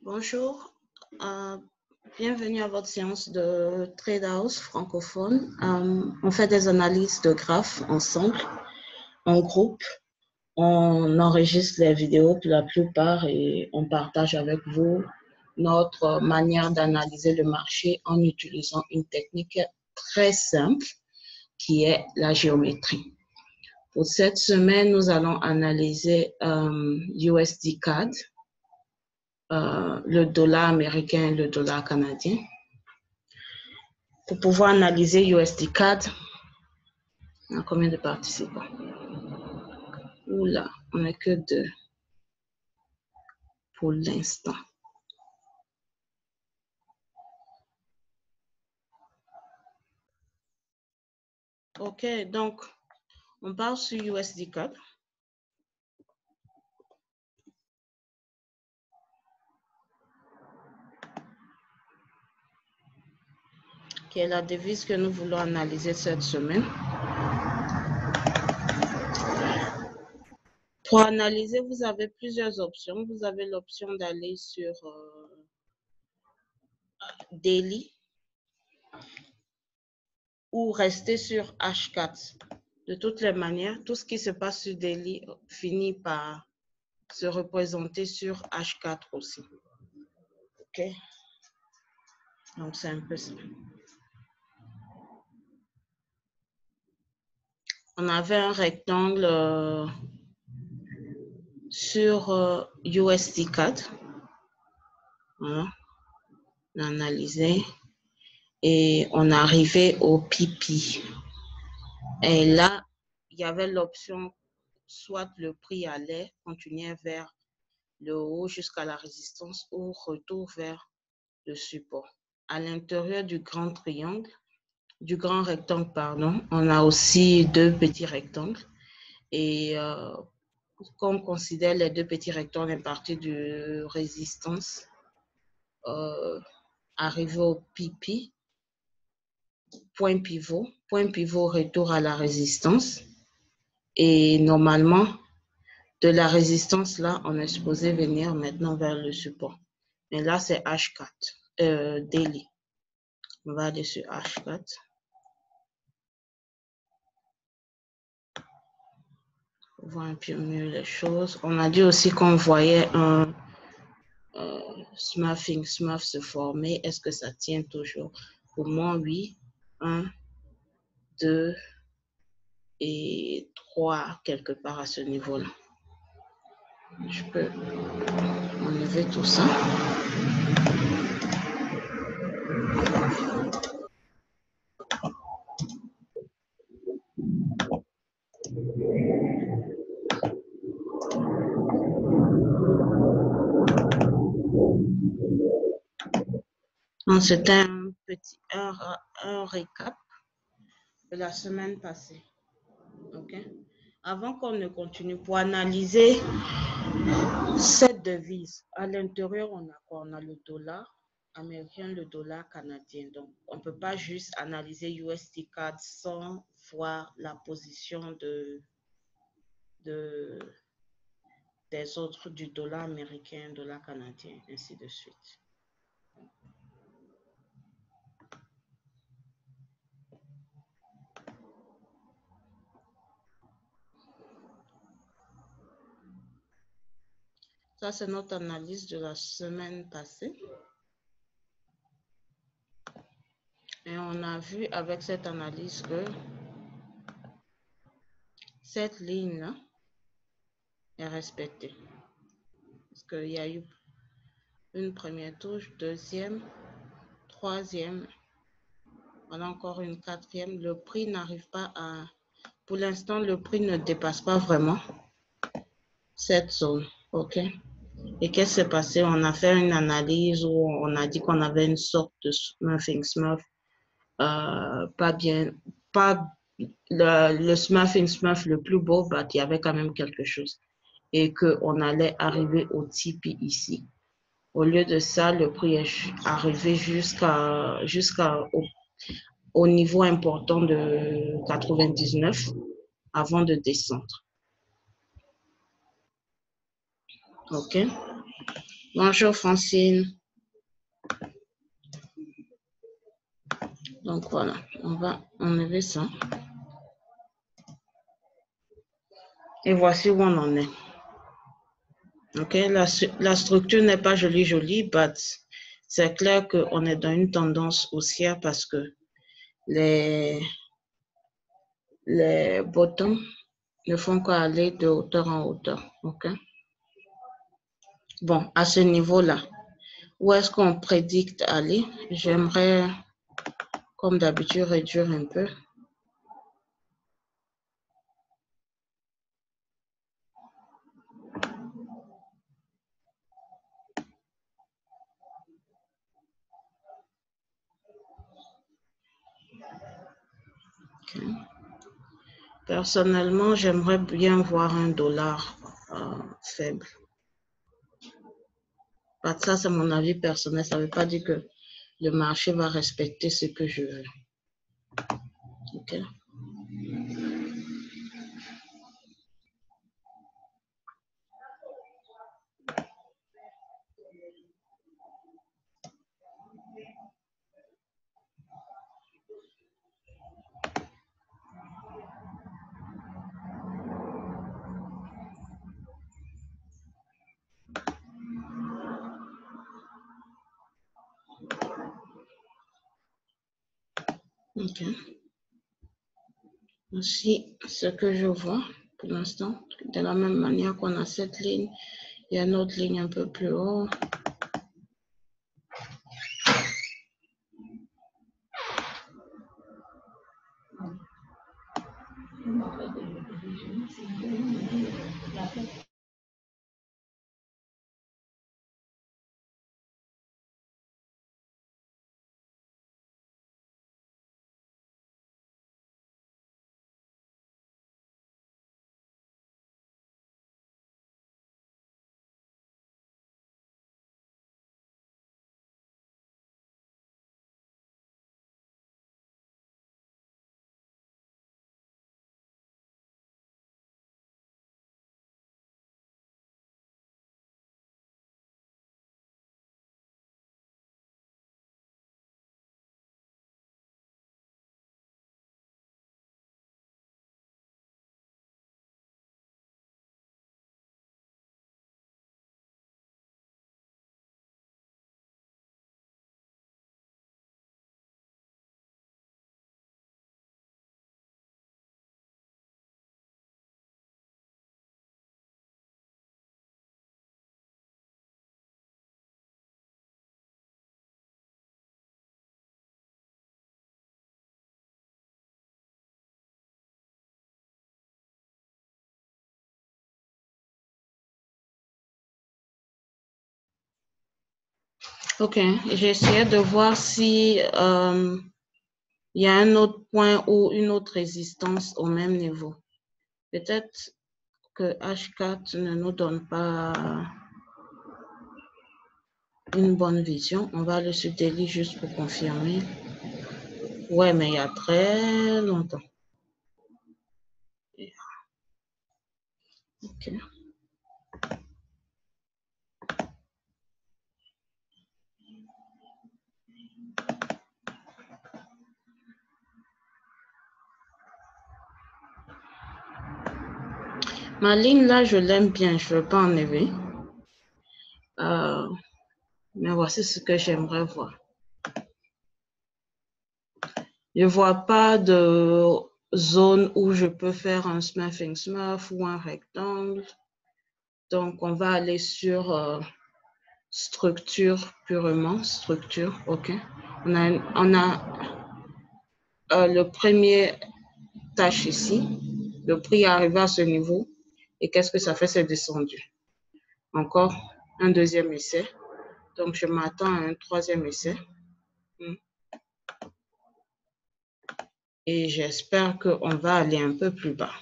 Bonjour, bienvenue à votre séance de Trade House francophone. On fait des analyses de graphes ensemble, en groupe. On enregistre les vidéos pour la plupart et on partage avec vous notre manière d'analyser le marché en utilisant une technique très simple qui est la géométrie. Pour cette semaine, nous allons analyser USD CAD. Le dollar américain et le dollar canadien. Pour pouvoir analyser USD CAD, on a combien de participants? Oula, on n'est que 2 pour l'instant. Ok, donc on part sur USD CAD. Qui est la devise que nous voulons analyser cette semaine. Pour analyser, vous avez plusieurs options. Vous avez l'option d'aller sur Daily ou rester sur H4. De toutes les manières, tout ce qui se passe sur Daily finit par se représenter sur H4 aussi. Ok. Donc, c'est un peu ça. On avait un rectangle sur USD CAD. Voilà. On a analysé et on est arrivé au PP. Et là, il y avait l'option soit le prix allait continuer vers le haut jusqu'à la résistance ou retour vers le support. À l'intérieur du grand triangle, du grand rectangle, pardon, on a aussi 2 petits rectangles. Et qu'on considère les 2 petits rectangles à partir de résistance, arrivé au PP, point pivot retour à la résistance. Et normalement, de la résistance là, on est supposé venir maintenant vers le support. Mais là, c'est H4, daily. On va aller sur H4. On voit un peu mieux les choses. On a dit aussi qu'on voyait un smurf se former. Est-ce que ça tient toujours? Pour moi, oui. 1, 2 et 3, quelque part à ce niveau-là. Je peux enlever tout ça. C'était un petit un récap de la semaine passée. Ok. Avant qu'on ne continue, pour analyser cette devise, à l'intérieur, on a quoi? On a le dollar américain, le dollar canadien. Donc, on ne peut pas juste analyser USD CAD sans voir la position des autres du dollar américain, dollar canadien, ainsi de suite. Ça, c'est notre analyse de la semaine passée. Et on a vu avec cette analyse que cette ligne-là est respectée. Parce qu'il y a eu une première touche, deuxième, troisième, voilà encore une quatrième. Le prix n'arrive pas à... Pour l'instant, le prix ne dépasse pas vraiment cette zone. OK? Et qu'est-ce qui s'est passé? On a fait une analyse où on a dit qu'on avait une sorte de smurf, pas bien, pas le smurf le plus beau, mais il y avait quand même quelque chose. Et qu'on allait arriver au Tipeee ici. Au lieu de ça, le prix est arrivé au niveau important de 99 avant de descendre. OK? Bonjour Francine. Donc voilà, on va enlever ça. Et voici où on en est. Ok, la structure n'est pas jolie, but c'est clair qu'on est dans une tendance haussière parce que les bottoms ne font qu'aller de hauteur en hauteur. Ok. Bon, à ce niveau-là, où est-ce qu'on prédicte aller? J'aimerais, comme d'habitude, réduire un peu. Okay. Personnellement, j'aimerais bien voir un dollar faible. Ça, c'est mon avis personnel. Ça ne veut pas dire que le marché va respecter ce que je veux. Ok. Ok. Voici ce que je vois pour l'instant. De la même manière qu'on a cette ligne, il y a une autre ligne un peu plus haut. Ok, j'ai essayé de voir si il y a un autre point ou une autre résistance au même niveau. Peut-être que H4 ne nous donne pas une bonne vision. On va aller sur Daily juste pour confirmer. Ouais, mais il y a très longtemps. Ok. Ma ligne là, je l'aime bien. Je ne veux pas enlever. Mais voici ce que j'aimerais voir. Je ne vois pas de zone où je peux faire un smurfing smurf ou un rectangle. Donc, on va aller sur structure purement. Structure, OK. On a le premier tâche ici. Le prix est arrivé à ce niveau. Et qu'est-ce que ça fait? C'est descendu. Encore un deuxième essai. Donc, je m'attends à un troisième essai. Et j'espère qu'on va aller un peu plus bas.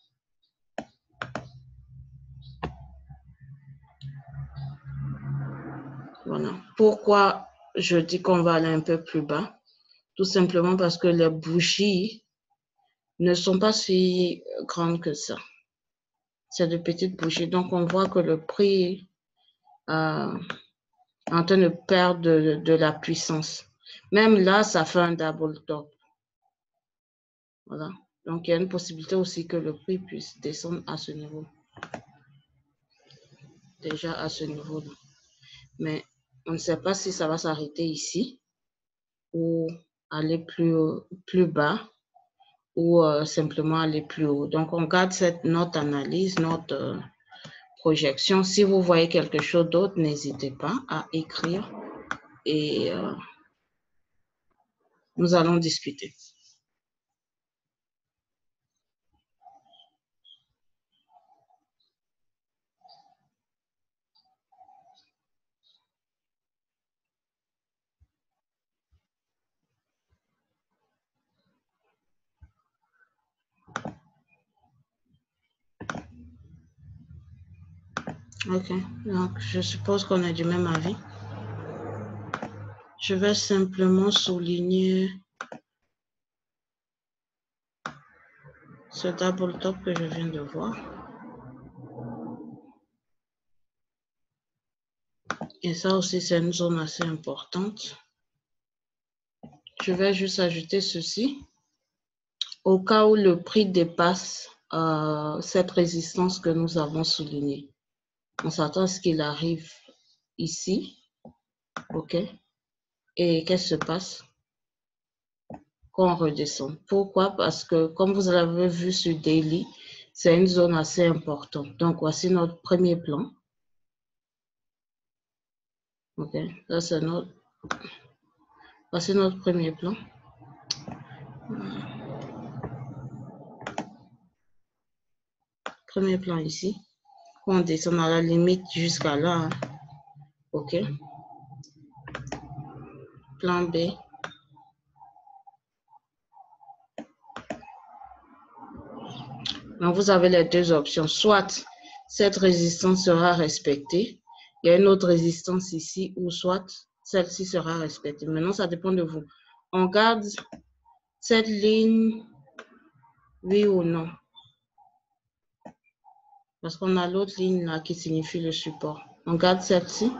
Voilà. Pourquoi je dis qu'on va aller un peu plus bas? Tout simplement parce que les bougies ne sont pas si grandes que ça. C'est de petites bougies. Donc, on voit que le prix en train de perdre de la puissance. Même là, ça fait un double top. Voilà. Donc, il y a une possibilité aussi que le prix puisse descendre à ce niveau. Déjà à ce niveau-là. Mais on ne sait pas si ça va s'arrêter ici ou aller plus bas ou simplement aller plus haut. Donc, on garde notre analyse, notre projection. Si vous voyez quelque chose d'autre, n'hésitez pas à écrire et nous allons discuter. Ok, donc je suppose qu'on est du même avis. Je vais simplement souligner ce double top que je viens de voir. Et ça aussi, c'est une zone assez importante. Je vais juste ajouter ceci. Au cas où le prix dépasse cette résistance que nous avons soulignée. On s'attend à ce qu'il arrive ici. OK. Et qu'est-ce qui se passe quand on redescend? Pourquoi? Parce que comme vous l'avez vu sur Daily, c'est une zone assez importante. Donc, voici notre premier plan. OK. Là, c'est voici notre premier plan. Premier plan ici. On descend à la limite jusqu'à là. Hein. OK. Plan B. Donc, vous avez les deux options. Soit cette résistance sera respectée. Il y a une autre résistance ici, ou soit celle-ci sera respectée. Maintenant, ça dépend de vous. On garde cette ligne, oui ou non. Parce qu'on a l'autre ligne là qui signifie le support. On garde celle-ci.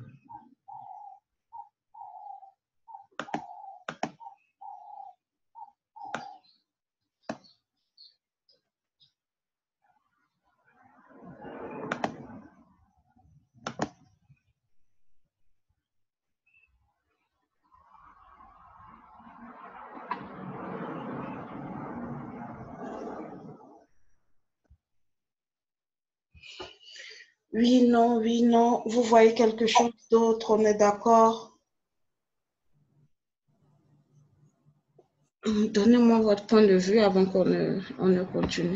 Oui, non, oui, non. Vous voyez quelque chose d'autre, on est d'accord? Donnez-moi votre point de vue avant qu'on ne continue.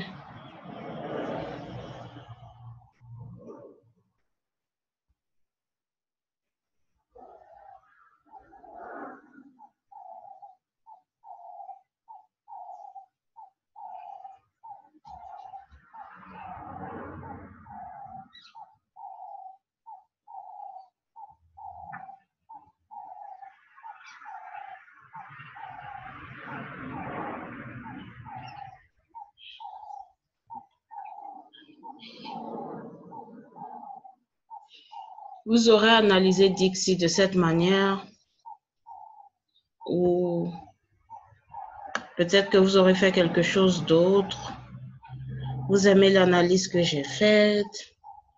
Vous aurez analysé Dixie de cette manière ou peut-être que vous aurez fait quelque chose d'autre. Vous aimez l'analyse que j'ai faite.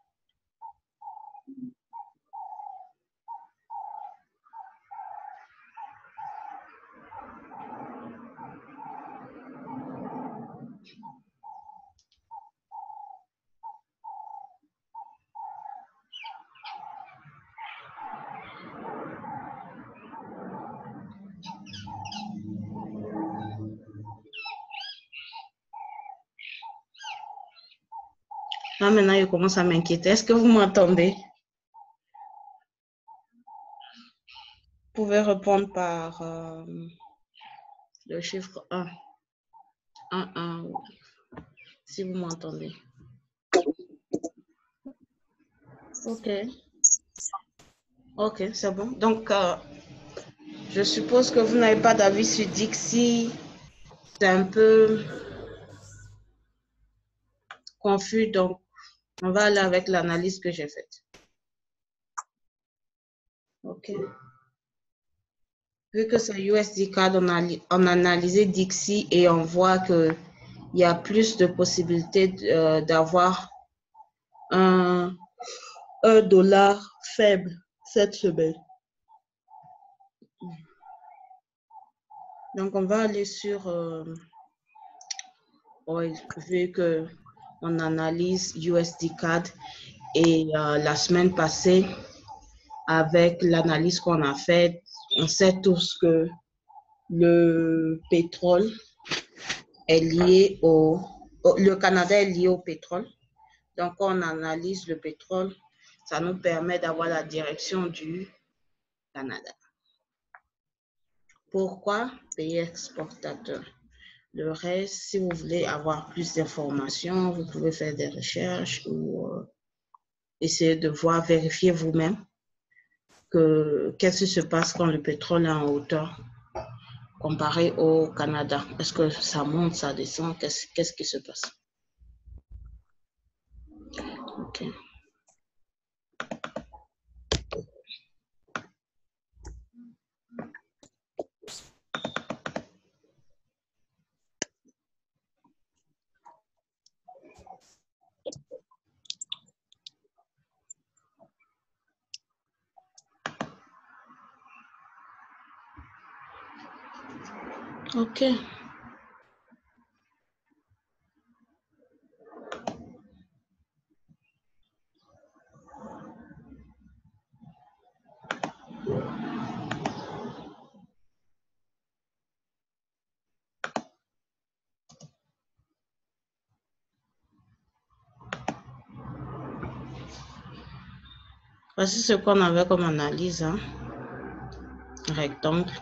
Là, maintenant, je commence à m'inquiéter. Est-ce que vous m'entendez? Vous pouvez répondre par le chiffre 1. 1, 1, si vous m'entendez. OK. OK, c'est bon. Donc, je suppose que vous n'avez pas d'avis sur Dixie. C'est un peu confus, donc on va aller avec l'analyse que j'ai faite. OK. Vu que c'est USD CAD, on a analysé Dixie et on voit qu'il y a plus de possibilités d'avoir un dollar faible cette semaine. Donc, on va aller sur, vu qu'on analyse USD CAD et la semaine passée, avec l'analyse qu'on a faite, on sait tous que le pétrole est lié le Canada est lié au pétrole. Donc, quand on analyse le pétrole, ça nous permet d'avoir la direction du Canada. Pourquoi pays exportateur? Le reste, si vous voulez avoir plus d'informations, vous pouvez faire des recherches ou essayer de voir, vérifier vous-même qu'est-ce qui se passe quand le pétrole est en hauteur comparé au Canada. Est-ce que ça monte, ça descend? Qu'est-ce qui se passe? OK. OK. Voici ce qu'on avait comme analyse, hein. Rectangle.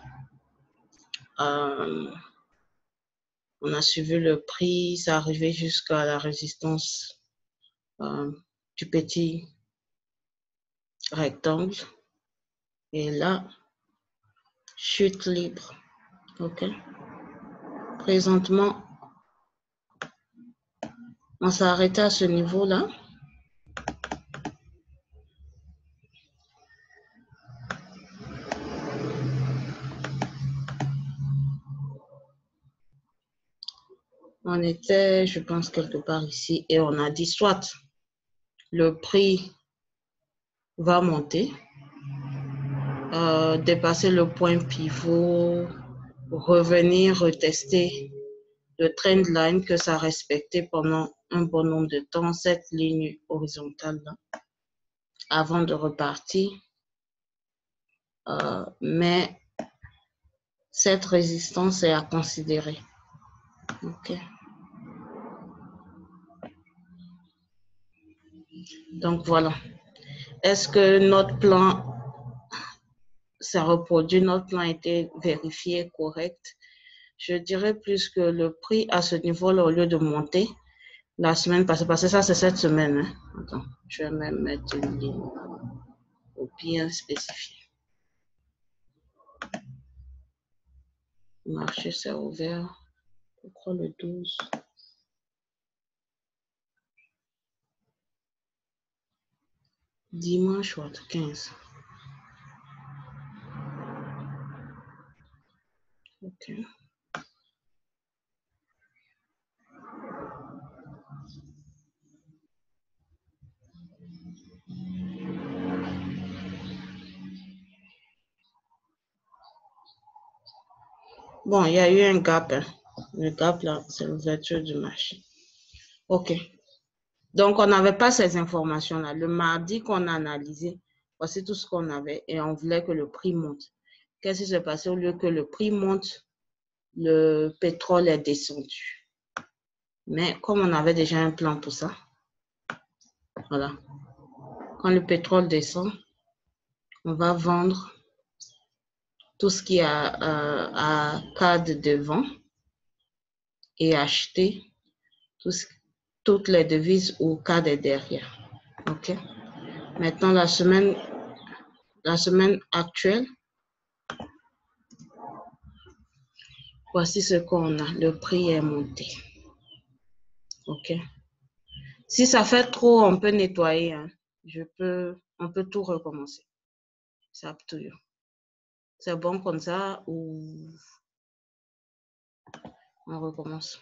On a suivi le prix, ça arrivait jusqu'à la résistance du petit rectangle. Et là, chute libre. OK. Présentement, on s'est arrêté à ce niveau-là. On était, je pense, quelque part ici et on a dit soit le prix va monter, dépasser le point pivot, revenir retester le trend line que ça respectait pendant un bon nombre de temps, cette ligne horizontale-là, avant de repartir. Mais cette résistance est à considérer. OK. Donc voilà. Est-ce que notre plan s'est reproduit, notre plan a été vérifié, correct? Je dirais plus que le prix à ce niveau-là, au lieu de monter la semaine passée, parce que ça c'est cette semaine. Hein. Attends, je vais même mettre une ligne au bien spécifié. Le marché s'est ouvert, je crois le 12. Dimanche, what, 15. OK. Bon, il y a eu un gap. Hein. Le gap, là, c'est l'ouverture du marché. OK. Donc, on n'avait pas ces informations-là. Le mardi qu'on a analysé, voici tout ce qu'on avait et on voulait que le prix monte. Qu'est-ce qui s'est passé? Au lieu que le prix monte, le pétrole est descendu. Mais comme on avait déjà un plan pour ça, voilà. Quand le pétrole descend, on va vendre tout ce qui est à CAD devant et acheter toutes les devises où CAD est derrière. OK? Maintenant, la semaine actuelle, voici ce qu'on a. Le prix est monté. OK? Si ça fait trop, on peut nettoyer. Hein. On peut tout recommencer. It's up to you. C'est bon comme ça ou on recommence?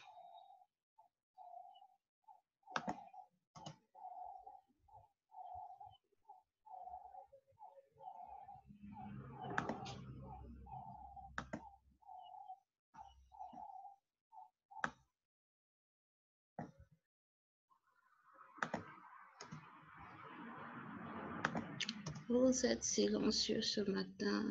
Vous êtes silencieux ce matin.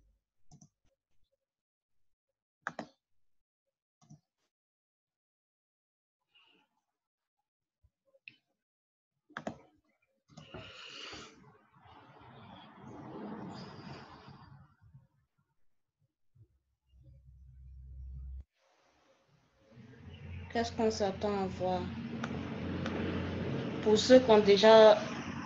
Qu'est-ce qu'on s'attend à voir? Pour ceux qui ont déjà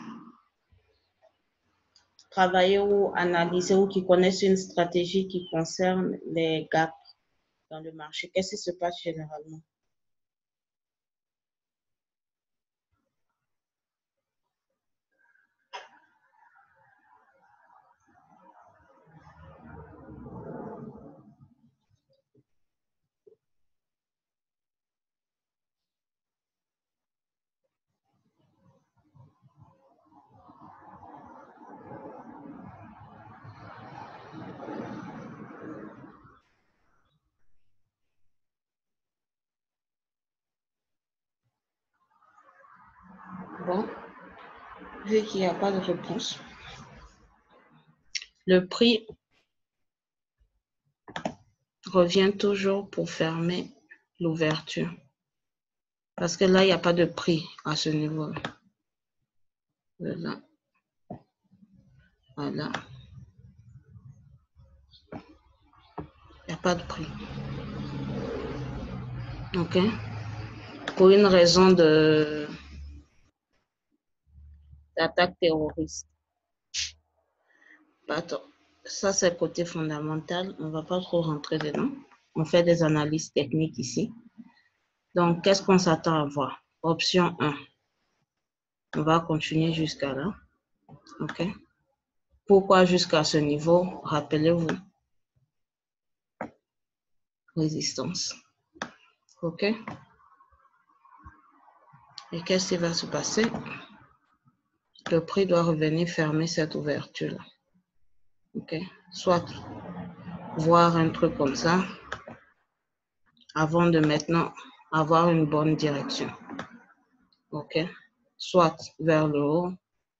travaillé ou analysé ou qui connaissent une stratégie qui concerne les gaps dans le marché, qu'est-ce qui se passe généralement? Bon, vu qu'il n'y a pas de réponse, le prix revient toujours pour fermer l'ouverture. Parce que là, il n'y a pas de prix à ce niveau-là. Voilà. Voilà. Il n'y a pas de prix. OK? Pour une raison d'attaque terroriste. Attends, ça c'est le côté fondamental. On ne va pas trop rentrer dedans. On fait des analyses techniques ici. Donc, qu'est-ce qu'on s'attend à voir? Option 1. On va continuer jusqu'à là. OK? Pourquoi jusqu'à ce niveau? Rappelez-vous. Résistance. OK? Et qu'est-ce qui va se passer? Le prix doit revenir fermer cette ouverture-là. OK? Soit voir un truc comme ça avant de maintenant avoir une bonne direction. OK? Soit vers le haut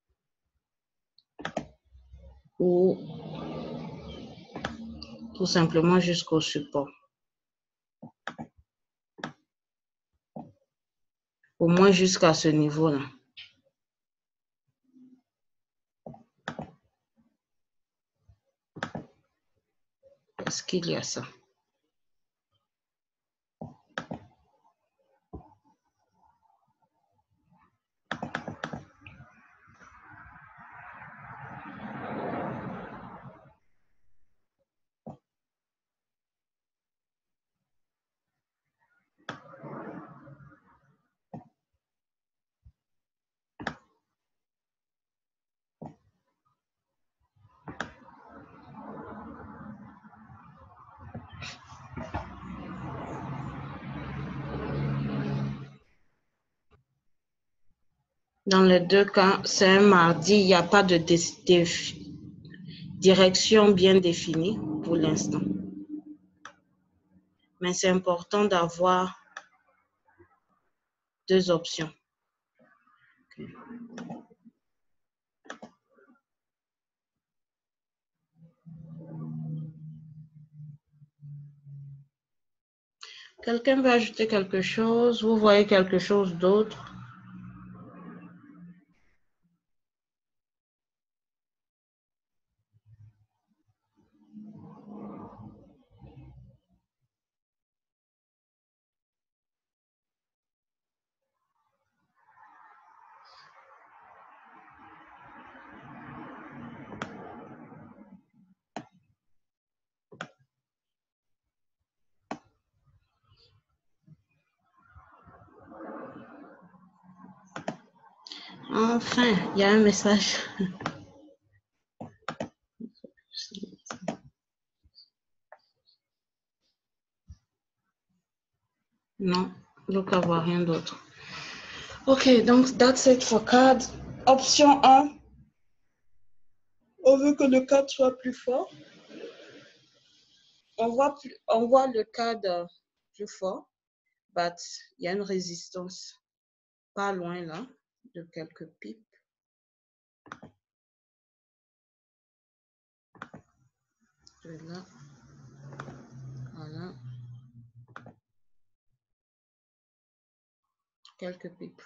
ou tout simplement jusqu'au support. Au moins jusqu'à ce niveau-là. Est-ce qu'il y a ça? Dans les deux cas, c'est un mardi, il n'y a pas de direction bien définie pour l'instant. Mais c'est important d'avoir deux options. Okay. Quelqu'un veut ajouter quelque chose? Vous voyez quelque chose d'autre? Enfin, il y a un message. Non, Luca voit rien d'autre. Ok, donc that's it for card. Option 1. On veut que le cadre soit plus fort. On voit le cadre plus fort, but il y a une résistance pas loin là de quelques pipes. De là, voilà. Quelques pipes.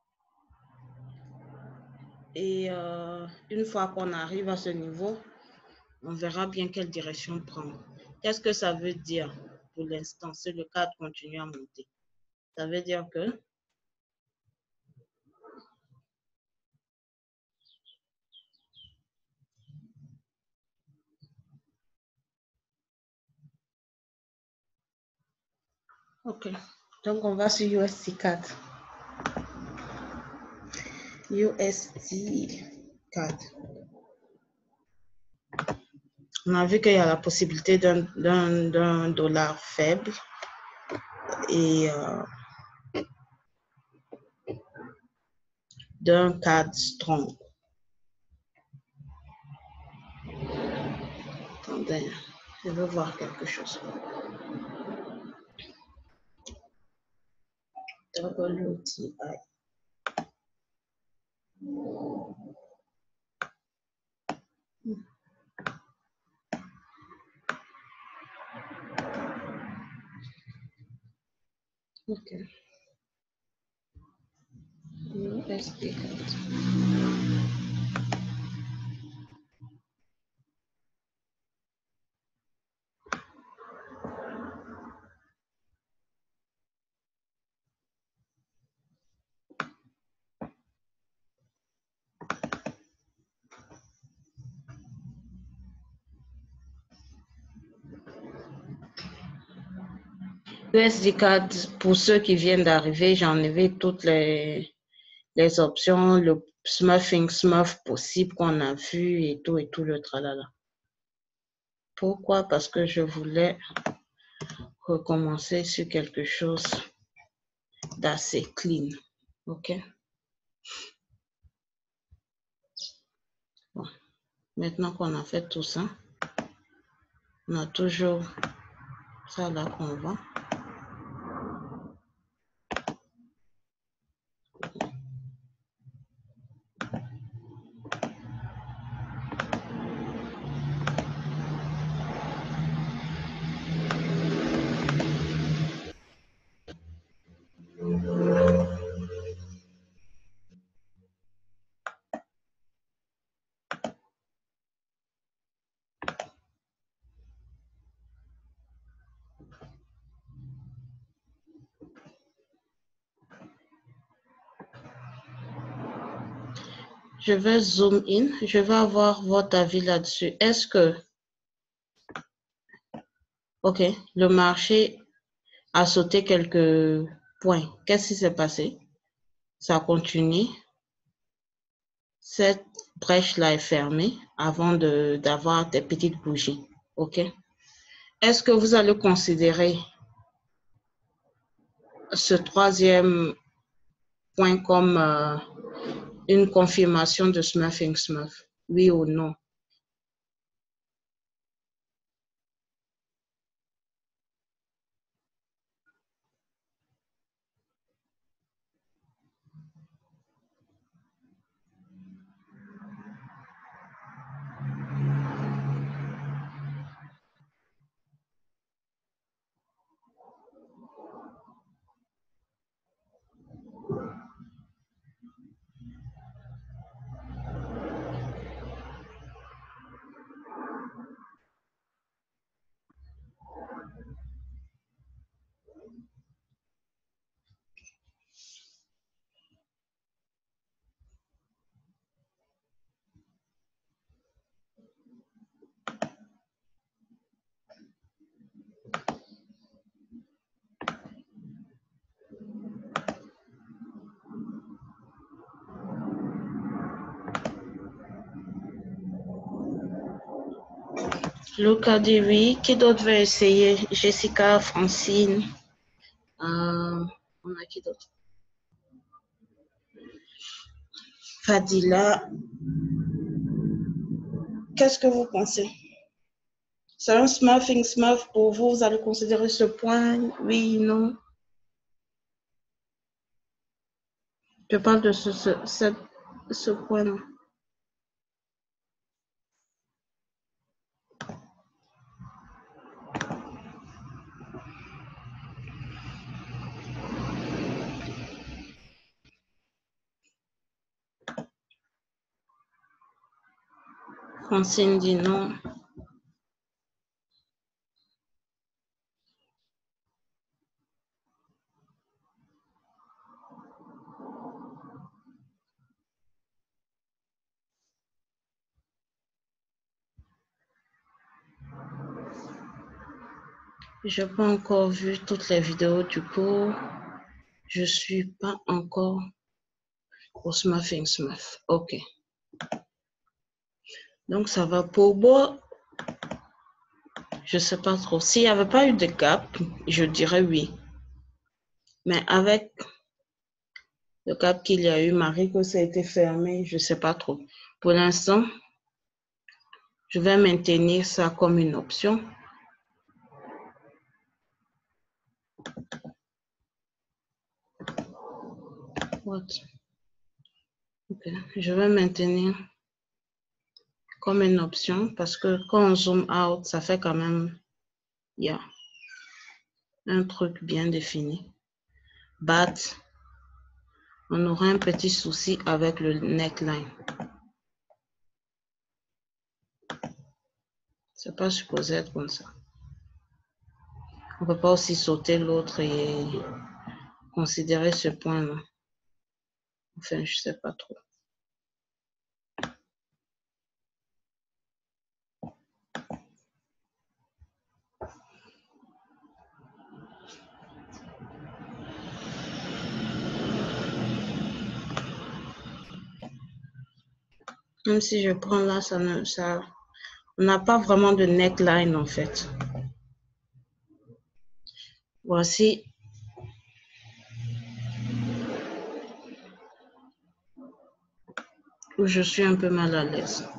Et une fois qu'on arrive à ce niveau, on verra bien quelle direction prendre. Qu'est-ce que ça veut dire pour l'instant? Si le cadre continue à monter. Ça veut dire que ok. Donc on va sur USD 4. USD 4. On a vu qu'il y a la possibilité d'un dollar faible et d'un CAD strong. Attendez, je veux voir quelque chose. WTI. Ok. USD 4. USD 4, pour ceux qui viennent d'arriver, j'ai enlevé toutes les options, le smurf possible qu'on a vu et tout le tralala. Pourquoi? Parce que je voulais recommencer sur quelque chose d'assez clean. Ok? Bon. Maintenant qu'on a fait tout ça, on a toujours ça là qu'on voit. Je vais zoom in. Je vais avoir votre avis là-dessus. Est-ce que, ok, le marché a sauté quelques points. Qu'est-ce qui s'est passé? Ça continue. Cette brèche-là est fermée avant d'avoir des petites bougies. Ok? Est-ce que vous allez considérer ce troisième point comme une confirmation de smurfing smurf? Oui ou non? Luca dit oui. Qui d'autre veut essayer? Jessica, Francine. On a qui d'autre? Fadila. Qu'est-ce que vous pensez? C'est un smurfing smurf pour vous? Vous allez considérer ce point? Oui, non? Je parle de ce point-là. Francine dit non. Je n'ai pas encore vu toutes les vidéos, du coup, je ne suis pas encore au smurfing smurf. Ok. Donc, ça va pour moi. Je ne sais pas trop. S'il n'y avait pas eu de gap, je dirais oui. Mais avec le gap qu'il y a eu, Marie, que ça a été fermé, je ne sais pas trop. Pour l'instant, je vais maintenir ça comme une option. What? Okay. Je vais maintenir comme une option parce que quand on zoom out, ça fait quand même, il y a un truc bien défini. But, on aura un petit souci avec le neckline. C'est pas supposé être comme ça. On peut pas aussi sauter l'autre et considérer ce point-là. Enfin, je sais pas trop. Même si je prends là, on n'a pas vraiment de neckline en fait. Voici où je suis un peu mal à l'aise.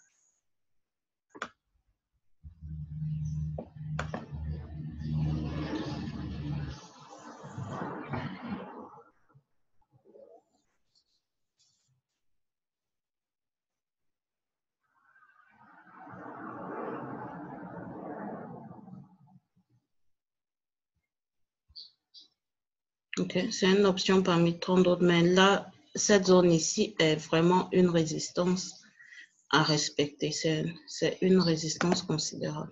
Ok, c'est une option parmi tant d'autres, mais là, cette zone ici est vraiment une résistance à respecter. C'est une résistance considérable.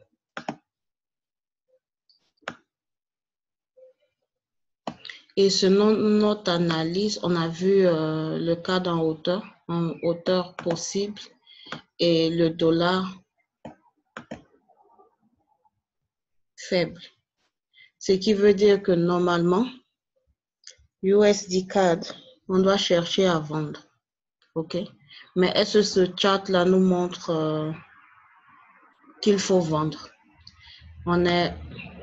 Et selon notre analyse, on a vu le cadre en hauteur possible, et le dollar faible. Ce qui veut dire que normalement, USD CAD, on doit chercher à vendre. OK? Mais est-ce que ce chart-là nous montre qu'il faut vendre? On est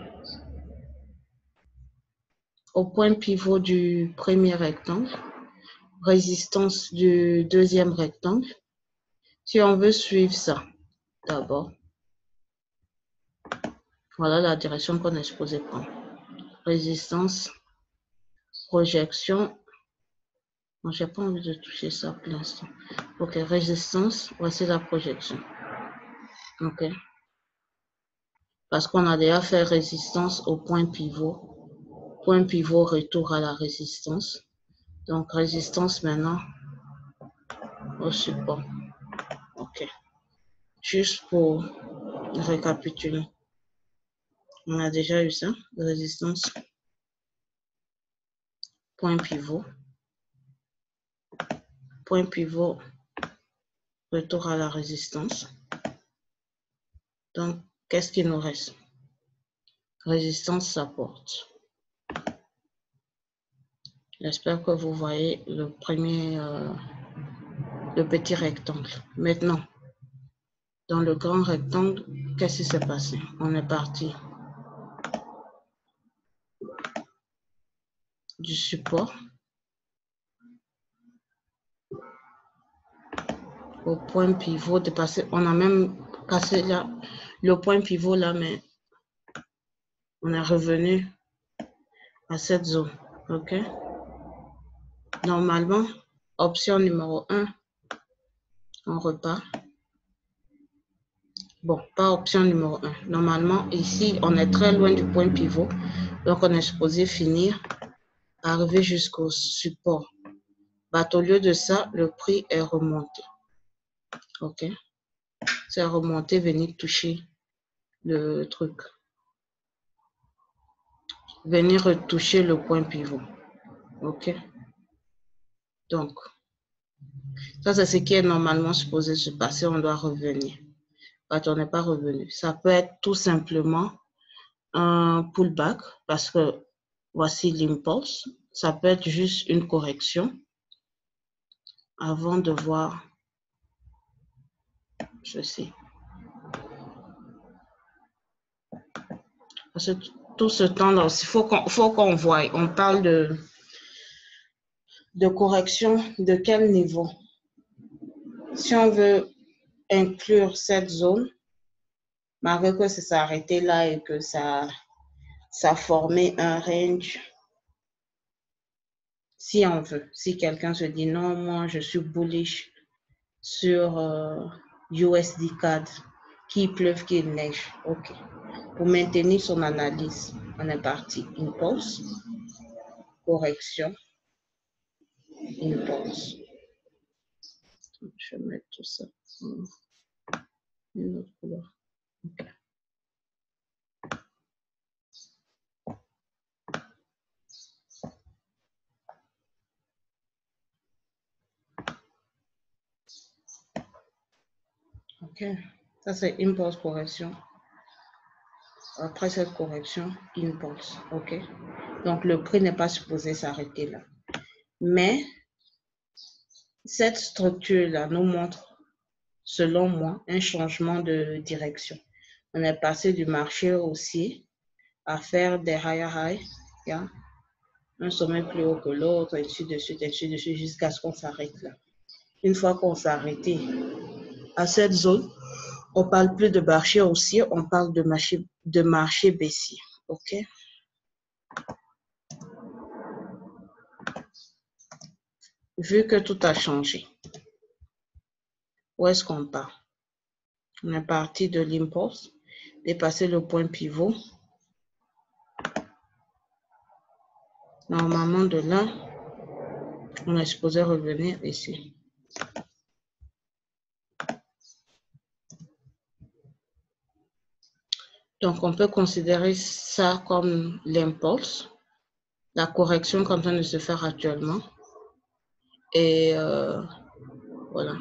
au point pivot du premier rectangle, résistance du deuxième rectangle. Si on veut suivre ça, d'abord, voilà la direction qu'on est supposé prendre. Résistance, projection. Bon, j'ai pas envie de toucher ça pour l'instant. Ok, résistance, voici la projection. Ok. Parce qu'on a déjà fait résistance au point pivot. Point pivot, retour à la résistance. Donc, résistance maintenant au support. Ok. Juste pour récapituler. On a déjà eu ça. Résistance, point pivot. Point pivot, retour à la résistance. Donc, qu'est-ce qu'il nous reste? Résistance, support. J'espère que vous voyez le petit rectangle. Maintenant, dans le grand rectangle, qu'est-ce qui s'est passé? On est parti du support au point pivot de passer. On a même cassé là, le point pivot là, mais on est revenu à cette zone. OK? Normalement, option numéro 1, on repart. Bon, pas option numéro 1. Normalement, ici, on est très loin du point pivot. Donc, on est supposé finir, arriver jusqu'au support. Bah, au lieu de ça, le prix est remonté. OK? C'est remonté, venir toucher le truc. Venir retoucher le point pivot. OK? Donc, ça, c'est ce qui est normalement supposé se passer. On doit revenir. Quand on n'est pas revenu. Ça peut être tout simplement un pullback parce que voici l'impulse. Ça peut être juste une correction avant de voir ceci. Parce que tout ce temps-là, il faut qu'on voie. On parle de correction de quel niveau? Si on veut inclure cette zone, malgré que ça s'est arrêté là et que ça formait un range, si on veut, si quelqu'un se dit non, moi je suis bullish sur USD CAD, qu'il pleuve, qu'il neige, ok. Pour maintenir son analyse, on est parti. Impulse, correction, impulse. Je vais mettre tout ça en une autre couleur. Ok. Ok, ça c'est impulse correction. Après cette correction, impulse. Ok, donc le prix n'est pas supposé s'arrêter là. Mais cette structure-là nous montre, selon moi, un changement de direction. On est passé du marché haussier à faire des higher high, yeah? Un sommet plus haut que l'autre, ainsi de suite, jusqu'à ce qu'on s'arrête là. Une fois qu'on s'est arrêté à cette zone, on ne parle plus de marché haussier, on parle de marché baissier. OK? Vu que tout a changé, où est-ce qu'on part? On est parti de l'impulse, dépasser le point pivot. Normalement, de là, on est supposé revenir ici. Donc, on peut considérer ça comme l'impulse, la correction qu'on est en train de se faire actuellement. Et voilà.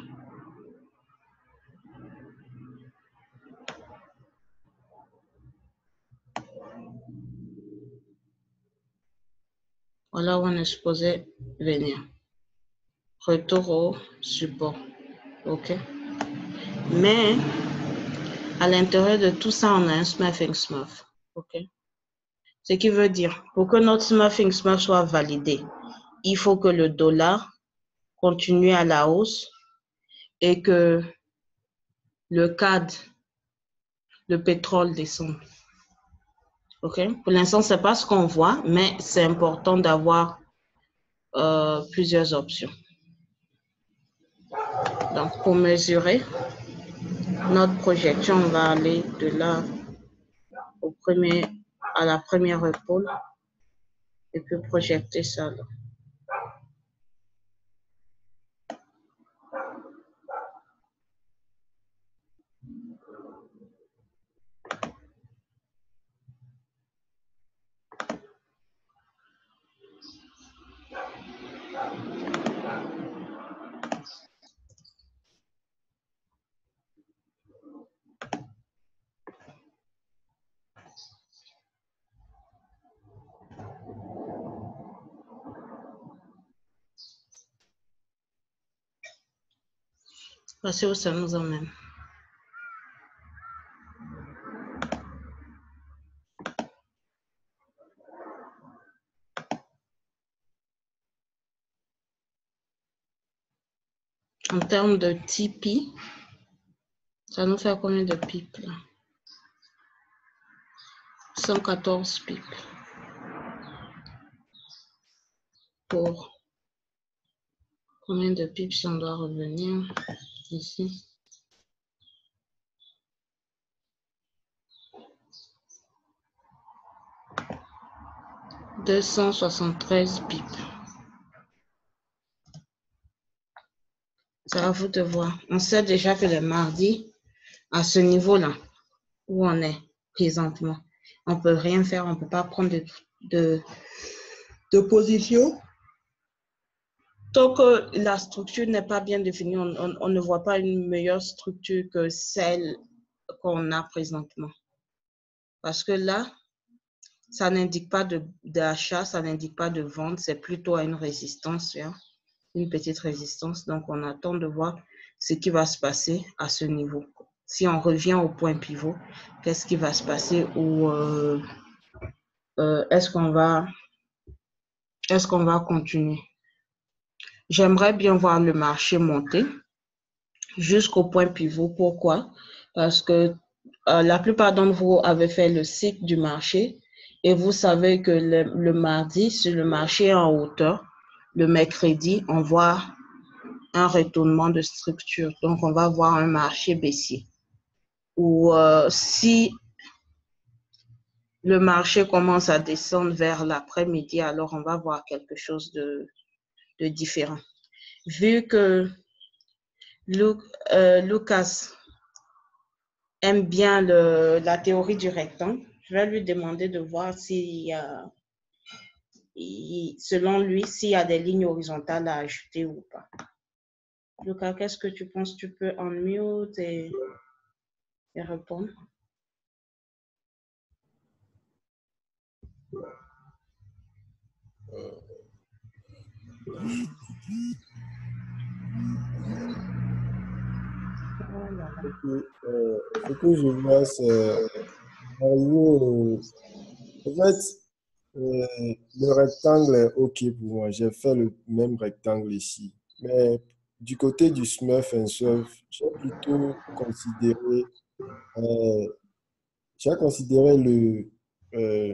Voilà où on est supposé venir. Retour au support. OK? Mais à l'intérieur de tout ça, on a un smurfing smurf. OK? Ce qui veut dire, pour que notre smurfing smurf soit validé, il faut que le dollar continue à la hausse et que le CAD, le pétrole descende. OK? Pour l'instant, ce n'est pas ce qu'on voit, mais c'est important d'avoir plusieurs options. Donc, pour mesurer notre projection, on va aller de là à la première épaule et puis projeter ça là. Voici où ça nous emmène. En termes de TP, ça nous fait combien de pips là? 114 pips pour combien de pips si on doit revenir ici? « 273 pips. C'est à vous de voir. On sait déjà que le mardi, à ce niveau-là, où on est présentement, on ne peut rien faire, on ne peut pas prendre de position. Tant que la structure n'est pas bien définie, on ne voit pas une meilleure structure que celle qu'on a présentement. Parce que là, ça n'indique pas d'achat, ça n'indique pas de vente, c'est plutôt à une résistance, une petite résistance. Donc, on attend de voir ce qui va se passer à ce niveau. Si on revient au point pivot, qu'est-ce qui va se passer ou est-ce qu'on va continuer? J'aimerais bien voir le marché monter jusqu'au point pivot. Pourquoi? Parce que la plupart d'entre vous avez fait le cycle du marché et vous savez que le mardi, si le marché est en hauteur, le mercredi, on voit un retournement de structure. Donc, on va voir un marché baissier. Ou si le marché commence à descendre vers l'après-midi, alors on va voir quelque chose de différent. Vu que Lucas aime bien la théorie du rectangle, je vais lui demander de voir s'il y a, selon lui, s'il y a des lignes horizontales à ajouter ou pas. Lucas, qu'est-ce que tu penses? Tu peux unmute et répondre. Ce que je vois, c'est en fait, le rectangle est OK pour moi. J'ai fait le même rectangle ici. Mais du côté du Smurf and Surf, euh, j'ai considéré euh,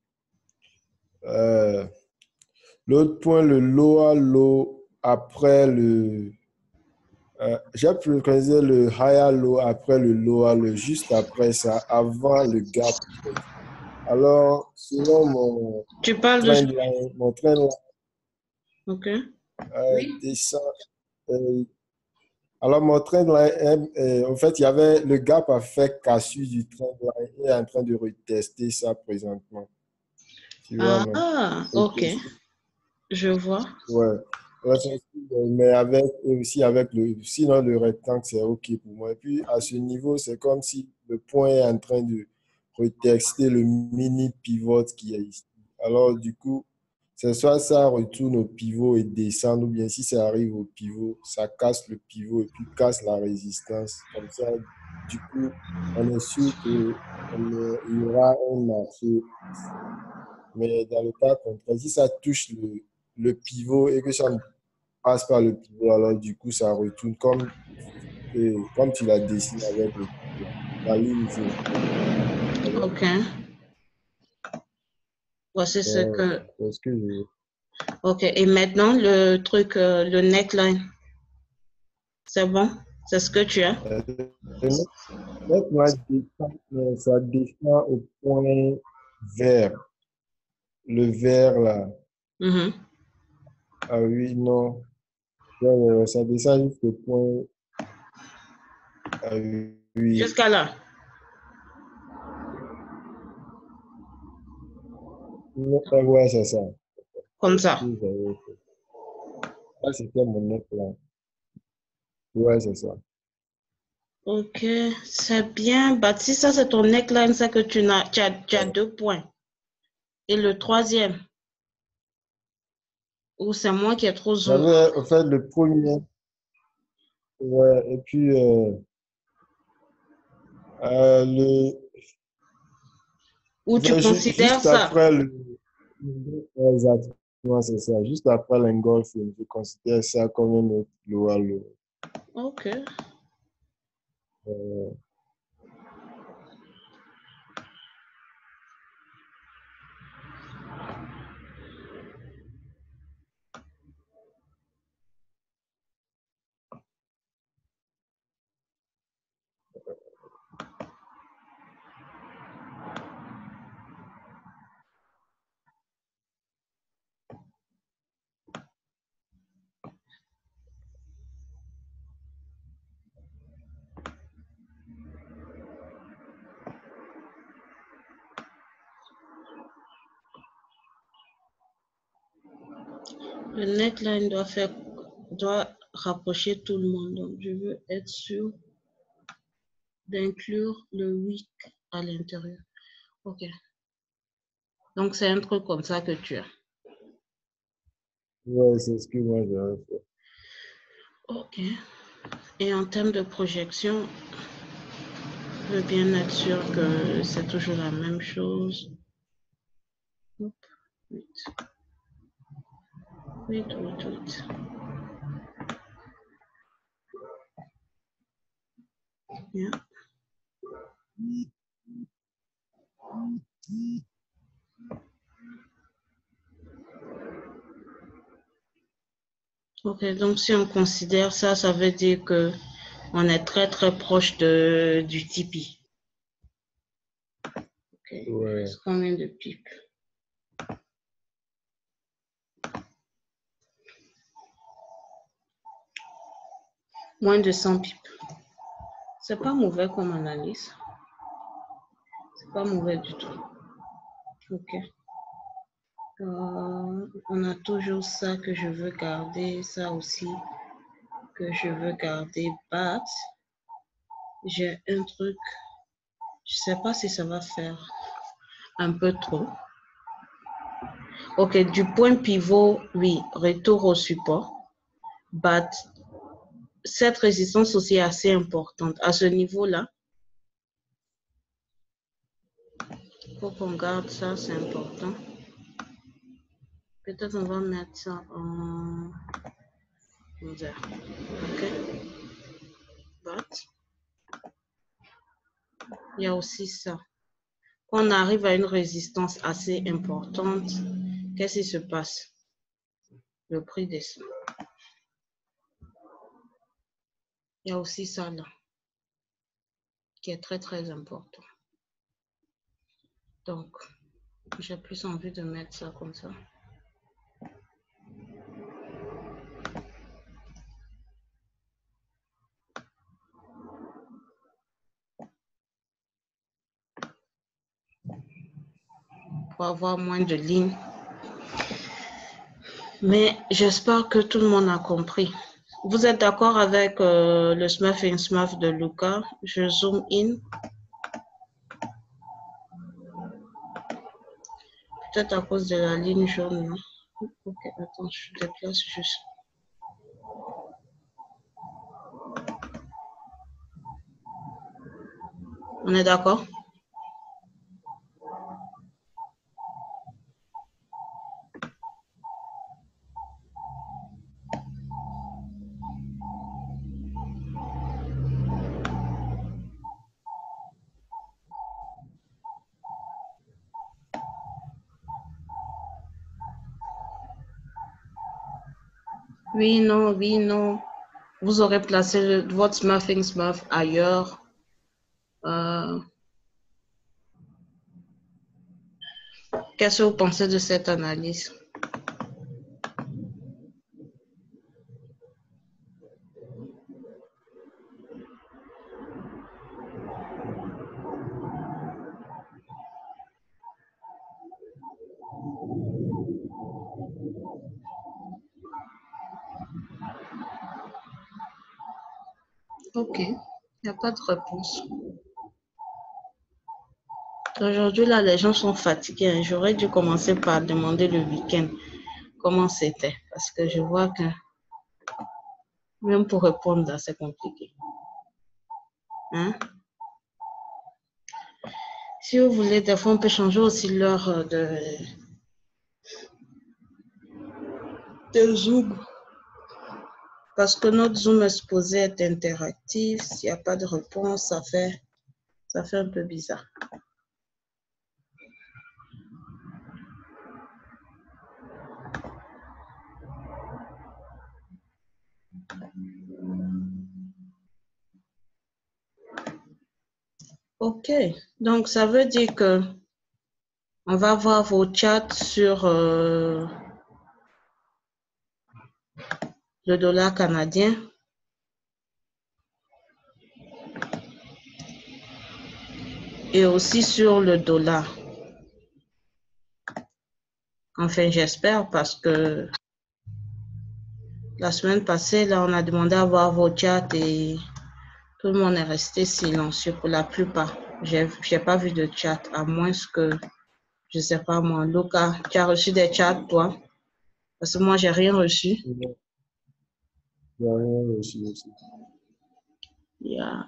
euh, l'autre point, le lower low après j'ai préconisé le higher low après le lower low, juste après ça, avant le gap. Alors, selon Tu parles de... mon trend line OK. descend. Alors, mon trend line, en fait, il y avait le gap a fait cassure du trend line et est en train de retester ça présentement. Tu vois, non? OK. Je vois. Ouais. Mais aussi avec sinon le rectangle, c'est OK pour moi. Et puis, à ce niveau, c'est comme si le point est en train de retester le mini pivot qui est ici. Alors, du coup, c'est soit ça retourne au pivot et descend, ou bien si ça arrive au pivot, ça casse le pivot et puis casse la résistance. Comme ça, du coup, on est sûr qu'il y aura un marché. Mais dans le cas contraire, si ça touche le pivot et que ça ne passe pas le pivot, alors du coup, ça retourne comme tu l'as dessiné avec la ligne jaune. OK. Voici ce que... C'est ce que je... OK. Et maintenant, le truc, le neckline. C'est bon? C'est ce que tu as? Maintenant, ça descend au point vert. Le vert, là. Mm-hmm. Ah oui, non. Ça descend jusqu'au point... Ah oui. Jusqu'à là. Ouais, c'est ça. Comme ça. Ça, c'était mon neckline. Ouais, c'est ça. OK. C'est bien. Bah, si ça, c'est ton neckline, c'est que tu as 2 points. Et le troisième, ou c'est moi qui ai trop zoom. J'avais, en fait, le premier... Ouais, et puis le, Où tu considères juste ça? après exactement, c'est ça. Juste après l'engolfing, je considère ça comme un autre lower low. Ok. Le netline doit rapprocher tout le monde. Donc, je veux être sûr d'inclure le week à l'intérieur. Ok. Donc, c'est un truc comme ça que tu as. Ouais, c'est ce que moi j'aurais fait. Ok. Et en termes de projection, je veux bien être sûr que c'est toujours la même chose. Hop, 8. 8, 8, 8. Yeah. Ok, donc si on considère ça, ça veut dire que on est très très proche du Tipeee. Ok, Ouais. combien de pipes? Moins de 100 pipes. C'est pas mauvais comme analyse. C'est pas mauvais du tout. Ok. On a toujours ça que je veux garder, ça aussi que je veux garder. But j'ai un truc, je sais pas si ça va faire un peu trop. Ok, du point pivot, oui, retour au support. But cette résistance aussi est assez importante. À ce niveau-là, il faut qu'on garde ça, c'est important. Peut-être on va mettre ça en 11 heures. Ok. But il y a aussi ça. Quand on arrive à une résistance assez importante, qu'est-ce qui se passe? Le prix descend. Il y a aussi ça là, qui est très très important. Donc, j'ai plus envie de mettre ça comme ça. Pour avoir moins de lignes. Mais j'espère que tout le monde a compris. Vous êtes d'accord avec le Smurf and Smurf de Luca? Je zoom in. Peut-être à cause de la ligne jaune. Non? Ok, attends, je déplace juste. On est d'accord? Oui, non, oui, non. Vous aurez placé votre Smurf and Smurf ailleurs. Qu'est-ce que vous pensez de cette analyse? Ok, il n'y a pas de réponse. Aujourd'hui, là, les gens sont fatigués. J'aurais dû commencer par demander le week-end comment c'était. Parce que je vois que même pour répondre là, c'est compliqué. Hein? Si vous voulez, des fois, on peut changer aussi l'heure de Zoom. Parce que notre Zoom est supposé être interactif. S'il n'y a pas de réponse, ça fait un peu bizarre. OK. Donc, ça veut dire que on va voir vos chats sur le dollar canadien. Et aussi sur le dollar. Enfin, j'espère parce que la semaine passée, là, on a demandé à voir vos chats et tout le monde est resté silencieux pour la plupart. J'ai pas vu de chat, à moins que, je sais pas moi, Luca, tu as reçu des chats, toi? Parce que moi, j'ai rien reçu. Il n'y a rien reçu aussi. Yeah.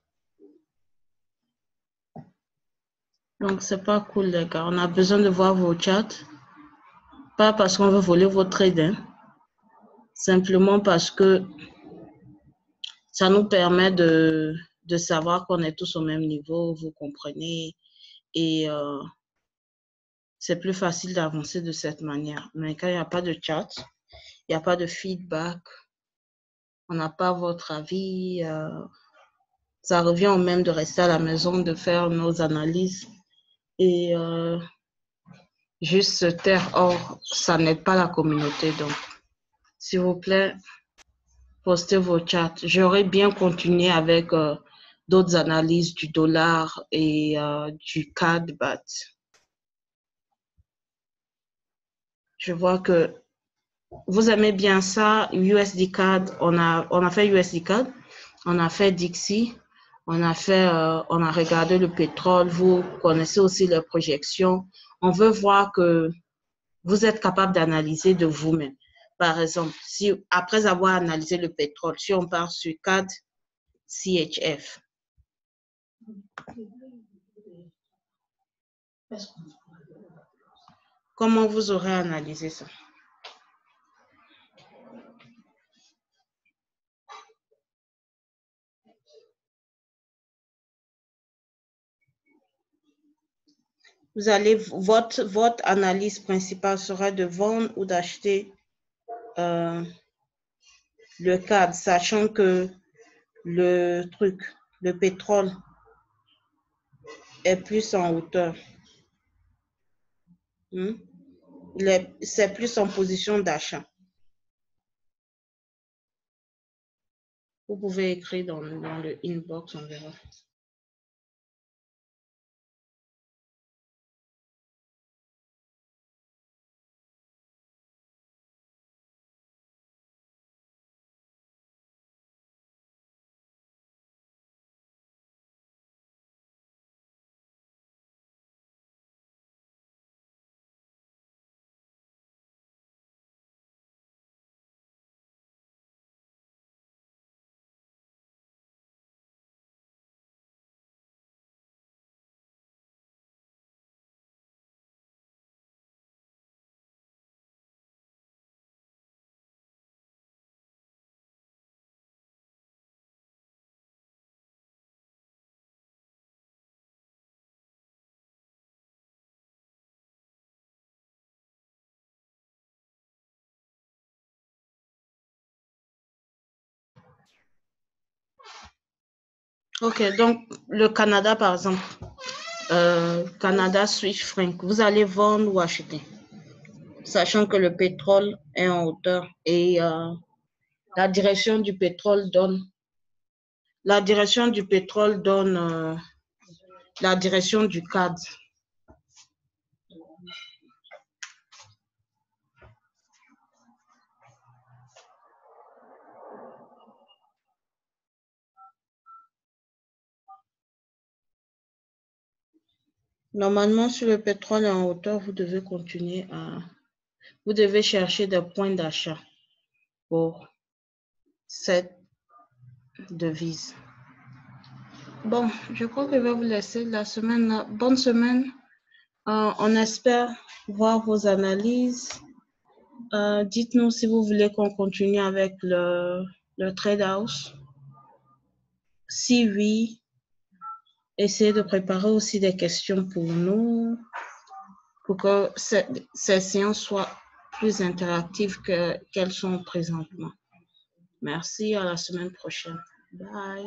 Donc, c'est pas cool, les gars. On a besoin de voir vos chats. Pas parce qu'on veut voler votre trade, hein. Simplement parce que ça nous permet de savoir qu'on est tous au même niveau, vous comprenez, et c'est plus facile d'avancer de cette manière. Mais quand il n'y a pas de chat, il n'y a pas de feedback, on n'a pas votre avis, ça revient au même de rester à la maison, de faire nos analyses et juste se taire. Or, ça n'aide pas la communauté. Donc, s'il vous plaît, postez vos chats. J'aurais bien continué avec d'autres analyses du dollar et du CAD, but je vois que vous aimez bien ça, USD CAD. On a fait USD CAD, on a fait Dixie, on a regardé le pétrole. Vous connaissez aussi les projections. On veut voir que vous êtes capable d'analyser de vous-même. Par exemple, si après avoir analysé le pétrole, si on part sur CAD, CHF. Comment vous aurez analysé ça? Vous allez, votre analyse principale sera de vendre ou d'acheter le CAD, sachant que le pétrole est plus en hauteur. C'est plus en position d'achat. Vous pouvez écrire dans le inbox, on verra. Ok, donc le Canada, par exemple, Canada Swiss franc, vous allez vendre ou acheter, sachant que le pétrole est en hauteur et la direction du pétrole donne la direction du CAD. Normalement, si le pétrole est en hauteur, vous devez chercher des points d'achat pour cette devise. Bon, je crois que je vais vous laisser la semaine. Bonne semaine. On espère voir vos analyses. Dites-nous si vous voulez qu'on continue avec le trade house? Si oui, essayez de préparer aussi des questions pour nous, pour que ces séances soient plus interactives qu'elles sont présentement. Merci, à la semaine prochaine. Bye.